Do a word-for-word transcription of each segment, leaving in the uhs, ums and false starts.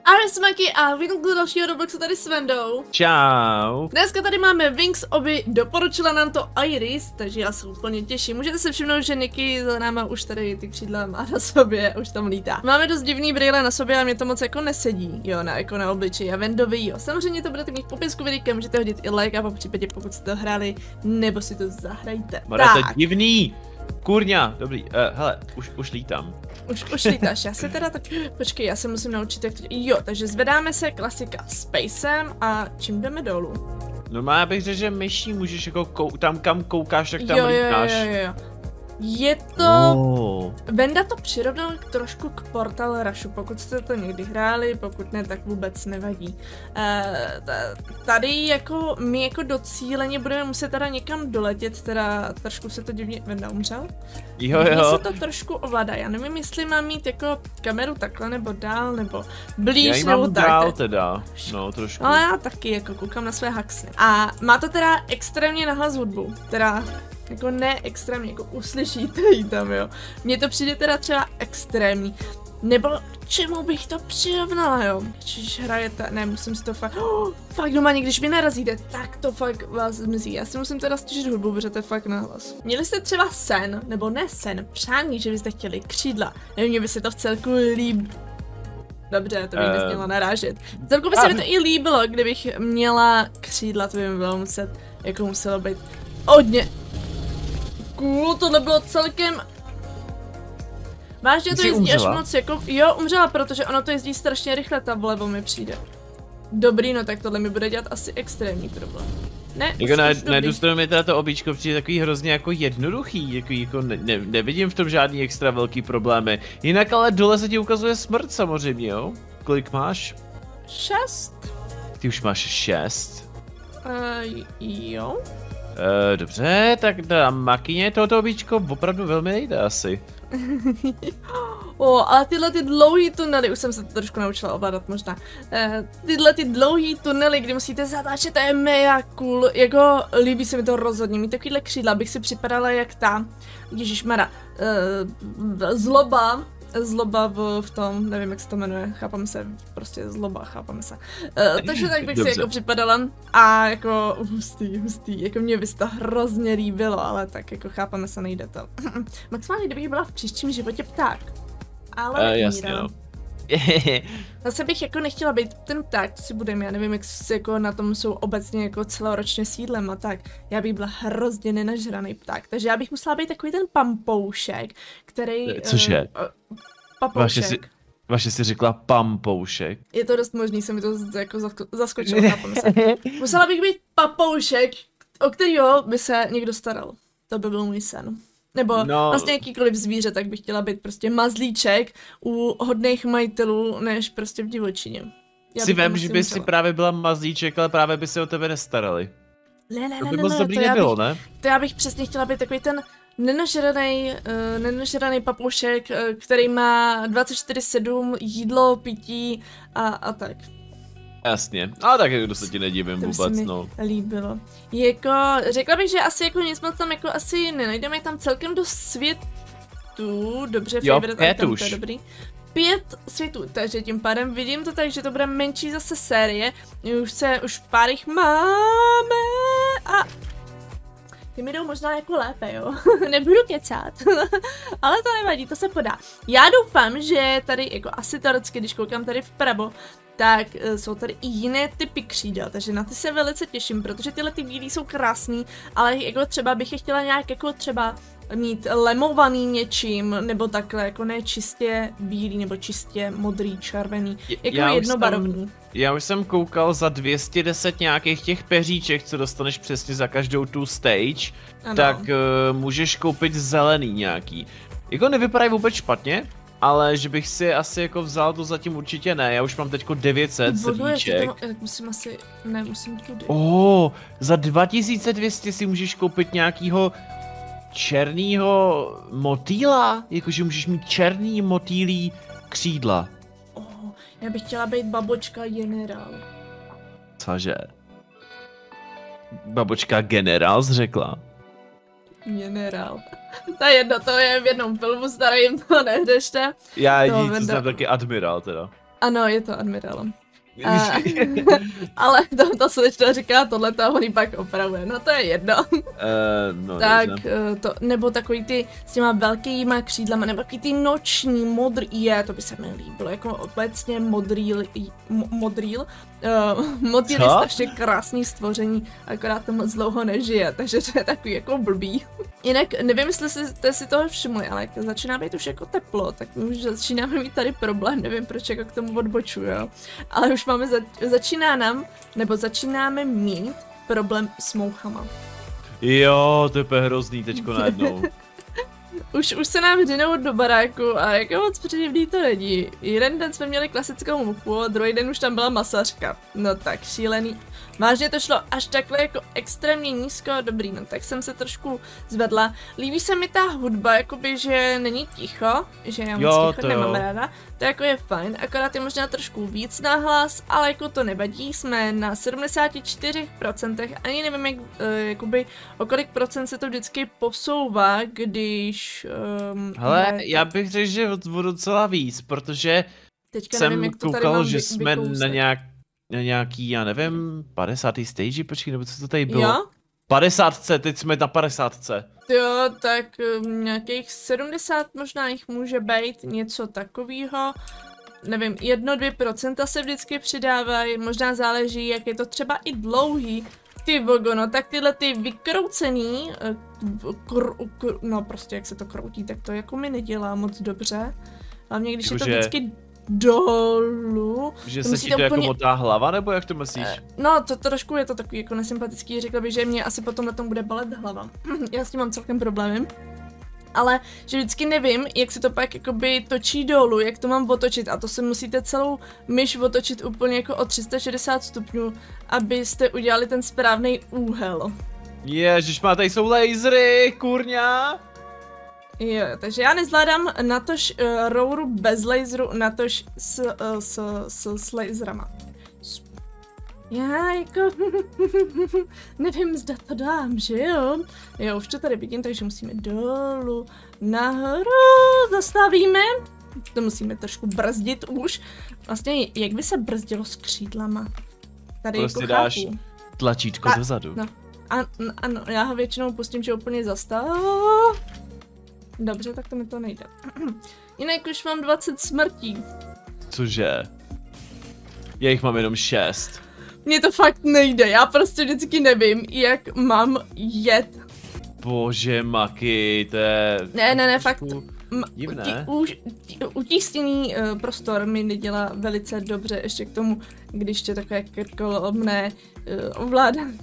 Ahoj, jsme Maki a vítám do dalšího Robloxu tady s Vendou. Čau. Dneska tady máme Wings Obi, doporučila nám to Iris, takže já se úplně těším. Můžete se všimnout, že Niky za náma už tady ty křídla má na sobě, už tam lítá. Máme dost divný brýle na sobě a mě to moc jako nesedí, jo, na, jako na obličeji a Vendovi, jo. Samozřejmě to budete mít v popisku videa, můžete hodit i like a po případě pokud jste to hráli, nebo si to zahrajte. Mara, to je divný. Kurňa, dobrý, uh, hele, už, už lítám. Už, už lítáš, já se teda tak, počkej, já se musím naučit jak to, jo, takže zvedáme se, klasika, spacem a čím jdeme dolů? Normálně bych řekl, že myší můžeš jako kou, tam kam koukáš, tak tam jo, lítáš. Jo, jo, jo, Je to... Oh. Venda to přirovnal trošku k Portal Rushu, pokud jste to někdy hráli, pokud ne, tak vůbec nevadí. Uh, tady jako my jako docíleně budeme muset teda někam doletět, teda trošku se to divně... Venda umřel? Jo, jo. Divně se to trošku ovládá, já nevím, jestli mám mít jako kameru takhle, nebo dál, nebo blíž, nebo tak. Dál teda, no trošku. Ale já taky jako koukám na své haxy. A má to teda extrémně nahlas hudbu, teda... Jako ne extrémně, jako uslyšíte jí tam, jo. Mně to přijde teda třeba extrémní. Nebo čemu bych to přirovnala, jo. Když hrajete, ne, musím si to fakt, oh, fakt doma, když vy narazíte, tak to fakt vás zmizí. Já si musím teda stěžit hudbu, protože to je fakt nahlas. Měli jste třeba sen, nebo ne sen, přání, že byste chtěli křídla. Nevím, mě by se to v celku líbilo. Dobře, to bych uh, nesměla narážet. Celku by se mi to i líbilo, kdybych měla křídla, to by mi bylo muset, jako muselo být hodně. Cool, to nebylo celkem... Vážně to jezdí až moc jako... Jo, umřela, protože ono to jezdí strašně rychle, ta vlevo mi přijde. Dobrý, no tak tohle mi bude dělat asi extrémní problém. Ne, jako na, na jednu stranu mi teda to obíčko přijde takový hrozně jako jednoduchý, jako, jako ne, ne, nevidím v tom žádný extra velký problémy. Jinak ale dole se ti ukazuje smrt samozřejmě, jo? Kolik máš? Šest. Ty už máš šest. Uh, jo. Uh, dobře, tak na makině tohoto obíčko opravdu velmi nejde asi. O, ale tyhle ty dlouhý tunely, už jsem se to trošku naučila ovládat možná. Uh, tyhle ty dlouhý tunely, kdy musíte zatáčet, to je mega cool. Jako líbí se mi to rozhodně, mít takovýhle křídla, bych si připadala jak ta, ježišmara, uh, zloba. Zloba v, v tom, nevím jak se to jmenuje, chápám se, prostě zloba, chápám se. Uh, takže tak bych Dobře. si jako připadala a jako hustý, hustý, jako mě by se to hrozně líbilo, ale tak jako chápáme se, nejde to. Maximálně kdybych byla v příštím životě pták, ale uh, jasně, no. Zase bych jako nechtěla být ten pták, to si budeme, já nevím, jak jako na tom jsou obecně jako celoročně sídlem a tak. Já bych byla hrozně nenažraný pták, takže já bych musela být takový ten pampoušek, který... Cože? Uh, papoušek. Vaše si, vaše si řekla pampoušek. Je to dost možný, se mi to jako zaskočilo, chápám se. Musela bych být papoušek, o kterýho by se někdo staral. To by byl můj sen. Nebo no. vlastně jakýkoliv zvíře, tak bych chtěla být prostě mazlíček u hodných majitelů, než prostě v divočině. Já si vem, že by si právě byla mazlíček, ale právě by se o tebe nestarali. Ne, ne, to ne, by ne, moc ne, dobrý to nebylo, já bych, ne? To já bych přesně chtěla být takový ten nenažranej, uh, nenažranej papoušek, uh, který má dvacet čtyři sedm jídlo, pití a, a tak. Jasně, ale tak jako se ti nedivím to vůbec, mi no. líbilo. Jako, řekla bych, že asi jako nic moc tam jako asi nenajdeme, tam celkem do světů, dobře, jo, favorite pět item, už. To je dobrý. Pět světů, takže tím pádem vidím to tak, že to bude menší zase série, už se, už pár jich máme a ty mi jdou možná jako lépe, jo, nebudu kecat, ale to nevadí, to se podá. Já doufám, že tady jako asi teoreticky, když koukám tady vpravo, tak uh, jsou tady i jiné typy křídel, takže na ty se velice těším, protože tyhle ty bílý jsou krásný, ale jako třeba bych je chtěla nějak jako třeba mít lemovaný něčím, nebo takhle, jako ne čistě bílý, nebo čistě modrý, červený, jako já jednobarevný. Jsem, já už jsem koukal za dvě stě deset nějakých těch peříček, co dostaneš přesně za každou tu stage, ano. tak uh, můžeš koupit zelený nějaký. Jako nevypadají vůbec špatně, ale že bych si asi jako vzal, to zatím určitě ne, já už mám teďko devět set srdíček. Musím asi, ne, musím tudy. Oh, za dva tisíce dvě stě si můžeš koupit nějakýho černýho motýla, jakože můžeš mít černý motýlí křídla. Oh, já bych chtěla být babočka generál. Cože? Babočka generál jsi řekla? Generál. To je jedno, to je v jednom filmu starým, to nehřešte. Já jediný, co jsem taky admirál teda. Ano, je to admirál. Uh, ale to, to slečna říká tohle a on pak opravuje, no to je jedno. Uh, no, tak uh, to, nebo takový ty s těma velkýma křídlama, nebo takový ty noční modrý, je, to by se mi líbilo, jako obecně modrý, modrý, uh, modrý je strašně krásný stvoření, akorát to moc dlouho nežije, takže to je takový jako blbý. Jinak nevím, jestli jste si toho všimli, ale jak začíná být už jako teplo, tak my už začínáme mít tady problém, nevím proč jako k tomu odbočuju, jo. Ale už máme, za, začíná nám, nebo začínáme mít problém s mouchama. Jo, to je hrozný teďko najednou. Už, už se nám řinou do baráku a jako moc příjemný to není. Jeden den jsme měli klasickou muchu a druhý den už tam byla masažka. No tak šílený. Vážně to šlo až takhle jako extrémně nízko, dobrý, no tak jsem se trošku zvedla. Líbí se mi ta hudba, jakoby, že není ticho, že já moc ticho nemám ráda. To jako je fajn, akorát je možná trošku víc nahlas, ale jako to nevadí, jsme na sedmdesáti čtyřech procentech, ani nevím, jak, uh, jakoby, o kolik procent se to vždycky posouvá, když... Um, Hele, je... já bych řekl, že o docela víc, protože teďka jsem nevím, jak to koukal, mám že vy, jsme vykousek. na nějak na nějaký, já nevím, padesátý stage, počkej, nebo co to tady bylo? Jo? padesátce, teď jsme na padesátce. Jo, tak um, nějakých sedmdesát možná jich může být, něco takového. Nevím, jedno, dvě procenta se vždycky přidávají, možná záleží, jak je to třeba i dlouhý. Ty vogo, no tak tyhle ty vykroucený, kr, kr, no prostě jak se to kroutí, tak to jako mi nedělá moc dobře. Hlavně když jako je to vždycky dolů. Že se ti to úplně... jako motá hlava, nebo jak to myslíš? No, to trošku je to takový jako nesympatický, řekla bych, že mě asi potom na tom bude balet hlava. Já s tím mám celkem problémy. Ale že vždycky nevím, jak se to pak jakoby točí dolů, jak to mám otočit a to se musíte celou myš otočit úplně jako o tři sta šedesát stupňů, abyste udělali ten správný úhel. Ježišmá, tady jsou lasery, kurňa! Jo, takže já nezvládám natož uh, rouru bez laseru, natož s, uh, s, s, s laserama. Já jako nevím, zda to dám, že jo? Jo, už to tady vidím, takže musíme dolů, nahoru, zastavíme. To musíme trošku brzdit už. Vlastně, jak by se brzdilo s křídlama? Tady prostě jako dáš chápu. tlačítko A, dozadu. No, ano, ano, já ho většinou pustím, že úplně zastav. Dobře, tak to mi to nejde. Jinak už mám dvacet smrtí. Cože? Já jich mám jenom šest. Mně to fakt nejde, já prostě vždycky nevím, jak mám jet. Bože maky, to je... Ne, ne, ne, fakt. Divné. Utísněný uh, prostor mi nedělá velice dobře, ještě k tomu, když je takové krkolomné uh, ovládání.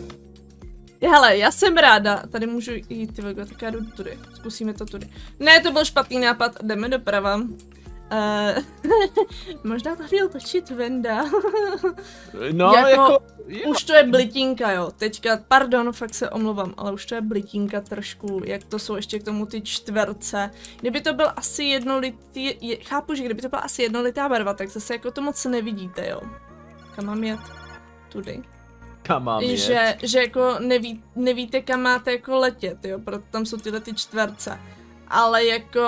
Hele, já jsem ráda, tady můžu jít, ty vogo, tak já jdu tudy, zkusíme to tudy. Ne, to byl špatný nápad, jdeme doprava. Uh, možná to měl točit Venda. No, jako, jako už to je blitinka, jo, teďka, pardon, fakt se omlouvám, ale už to je blitinka trošku, jak to jsou ještě k tomu ty čtverce. Kdyby to byl asi jednolitý, je, chápu, že kdyby to byla asi jednolitá barva, tak zase jako to moc nevidíte, jo. Kam mám jet? Tudy. Kam mám jet? Že, že jako neví, nevíte, kam máte jako letět, jo, proto tam jsou tyhle ty čtverce. Ale jako...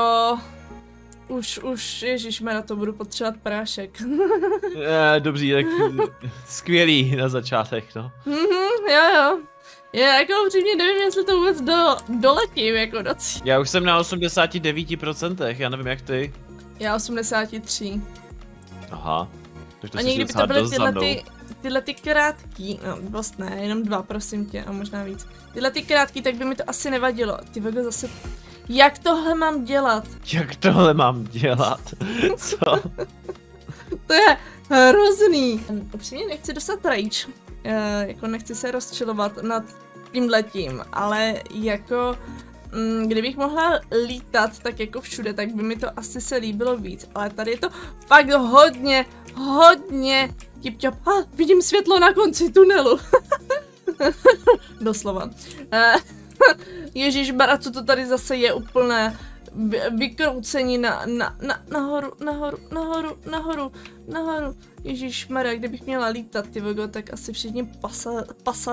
Už, už, ježišme, na to budu potřebovat prášek. Je, dobrý, tak skvělý na začátek, no. Mhm, jo, jo. Je, jako upřímně nevím, jestli to vůbec do, doletím, jako do cíle. Já už jsem na osmdesáti devíti procentech, já nevím jak ty. Já osmdesát tři. Aha. Tak to a někdy by to byly tyhle ty, tyhle ty krátký, no dost ne, jenom dva, prosím tě, a možná víc. Tyhle ty krátký, tak by mi to asi nevadilo. Ty vogo zase... Jak tohle mám dělat? Jak tohle mám dělat? Co? To je hrozný. Upřímně nechci dostat rage. E, jako nechci se rozčilovat nad tímhletím, ale jako... Mm, kdybych mohla lítat tak jako všude, tak by mi to asi se líbilo víc. Ale tady je to fakt hodně, hodně tip-top. Ah, vidím světlo na konci tunelu. Doslova. E, Ježišmarja, co to tady zase je úplné vykroucení na, na, na, nahoru, nahoru, nahoru, nahoru, nahoru. Ježišmarja, kdybych měla lítat, ty vogo, tak asi všichni pasa,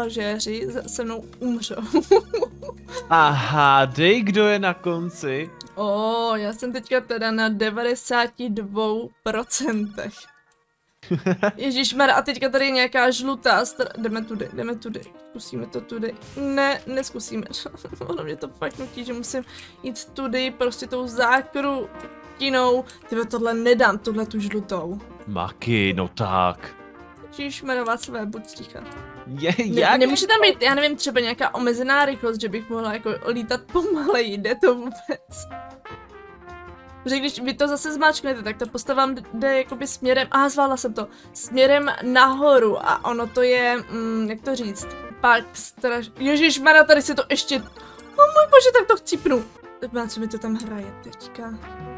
pasažéři se mnou umřou. Aha, dej, kdo je na konci. O, já jsem teďka teda na devadesáti dvou procentech. Ježišmar, a teďka tady je nějaká žlutá stra... Jdeme tudy, jdeme tudy. Zkusíme to tudy. Ne, neskusíme. Ono mě to fakt nutí, že musím jít tudy, prostě tou zákrutinou. Tyhle tohle nedám, tuhle tu žlutou. Maky, no tak. Ježišmarová své, buď ticha. Je, Ne, jak? nemůže tam být, já nevím, třeba nějaká omezená rychlost, že bych mohla jako lítat pomaleji, jde to vůbec? Protože když vy to zase zmáčknete, tak ta postava jde jakoby směrem, aha, zvládla jsem to, směrem nahoru a ono to je, mm, jak to říct, pak straš... Ježišmarja, tady se to ještě, oh můj bože, tak to chcípnu. Na co mi to tam hraje teďka?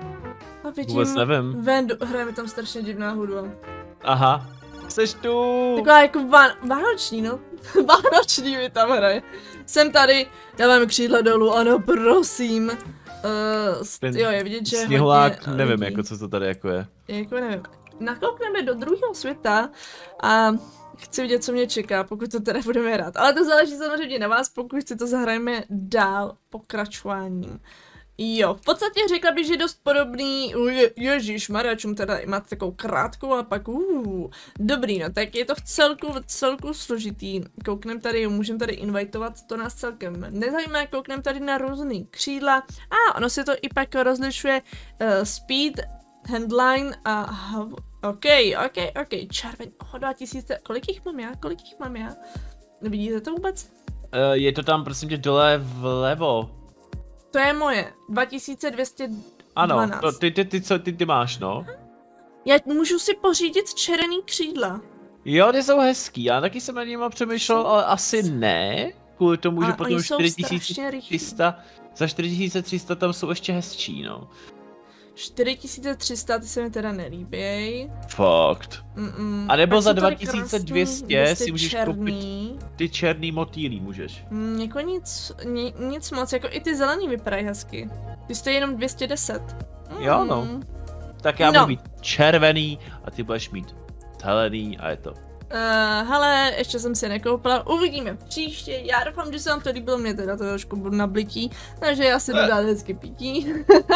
A vidím, Vůbec nevím. Vendu, hraje mi tam strašně divná hudba. Aha, seš tu. Taková jako ván, vánoční, no. Vánoční mi tam hraje. Jsem tady, dávám křídla dolů, ano, prosím. Uh, Ten jo, je vidět, že sněhulák, hodně nevím, lidí. jako co to tady jako je. Jako nevím. Nakoukneme do druhého světa a chci vidět, co mě čeká, pokud to teda budeme hrát. Ale to záleží samozřejmě na vás, pokud si to zahrajeme dál pokračováním. Jo, v podstatě řekla bych, že je dost podobný, je, ježišmarja, čum teda máte takovou krátkou a pak uh, dobrý, no tak je to v celku, v celku složitý, kouknem tady, můžeme tady invitovat, to nás celkem nezajímá, kouknem tady na různý křídla a ah, ono se to i pak rozlišuje uh, speed, handline a hav, ok, ok, ok, červeň, oh, dva tisíce, kolik jich mám já, kolik jich mám já, vidíte to vůbec? Uh, je to tam, prosím tě, dole vlevo. To je moje, dva tisíce dvě stě dvanáct. Ano, to, ty, ty, ty, co ty, ty máš, no. Já můžu si pořídit červený křídla. Jo, ty jsou hezký, já taky jsem na něma přemýšlel, ale asi ne. Kvůli tomu, že potom čtyři tisíce tři sta, za čtyři tisíce tři sta tam jsou ještě hezčí, no. čtyři tisíce tři sta, ty se mi teda nelíběj. Fakt. Mm -mm. A nebo Pak za dva tisíce dvě stě si můžeš černý. koupit ty černý motýlí, můžeš. Mm, jako nic, ni, nic moc, jako i ty zelený vypadají hezky. Ty stojí jenom dvě stě deset. Mm. Jo, no. Tak já No. budu mít červený a ty budeš mít zelený a je to. Uh, hele, ještě jsem si nekoupila, uvidíme příště, já doufám, že se vám to líbilo, mě teda to trošku budu nablití, takže já si dodám hezky pití.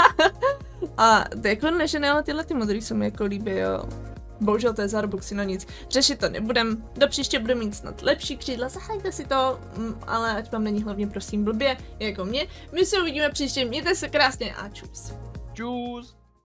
A to jako nežené, ale tyhle ty modrý se mi jako líbí, jo. Bohužel to je za Robuxy, no nic, řešit to nebudem, do příště budu mít snad lepší křídla, zahrajte si to, mm, ale ať vám není hlavně prosím blbě, jako mě. My se uvidíme příště, mějte se krásně a čus. Čus.